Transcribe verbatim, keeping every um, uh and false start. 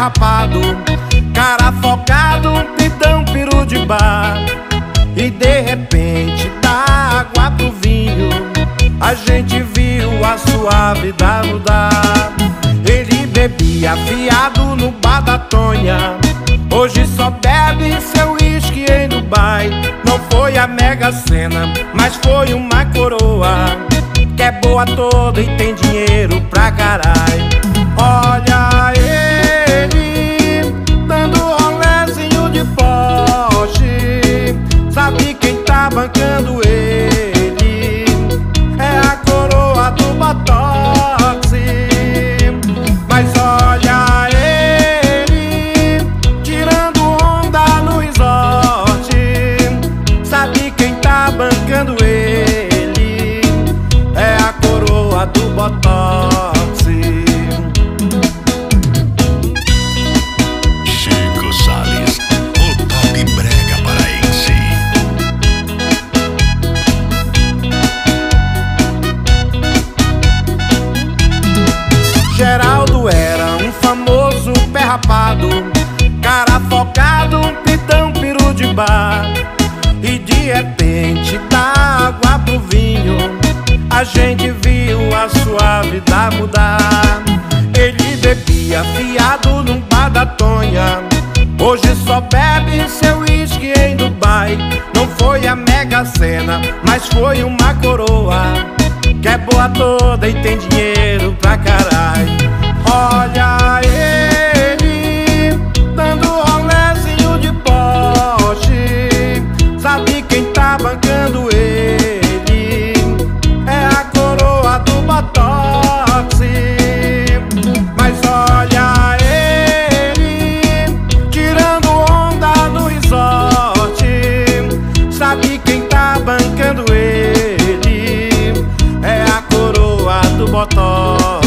rapado, cara focado, pidão, peru de bar. E de repente, da água pro vinho, a gente viu a sua vida mudar. Ele bebia afiado no bar da Tonha, hoje só bebe seu uísque em Dubai. Não foi a Mega Sena, mas foi uma coroa, que é boa toda e tem dinheiro pra caralho. Olha ele dando rolezinho de Porsche, sabe quem tá bancando ele? É a coroa do Botox. Mas olha ele tirando onda no resort, sabe quem tá bancando ele? É a coroa do Botox. Chico Salles, o toque brega paraense. Geraldo era um famoso pé rapado, cara focado, pitão, peru de bar. E de repente, da água pro vinho, a gente viu a sua vida mudar. Ele bebia afiado num bar da Tonha, hoje só bebe seu uísque em Dubai. Não foi a Mega Sena, mas foi uma coroa, que é boa toda e tem dinheiro pra caralho. Olha ele dando rolezinho de Porsche, sabe quem tá bancando ele? É a coroa do Botox. Mas olha ele tirando onda no resort, sabe quem tá bancando ele? É a coroa do Botox.